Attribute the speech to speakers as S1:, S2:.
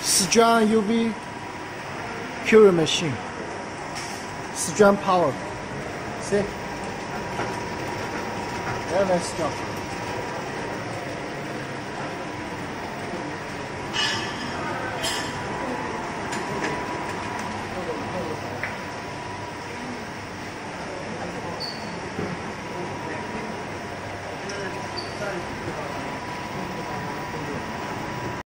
S1: Strong UV curing machine. Strong power. See? Yeah, let's go.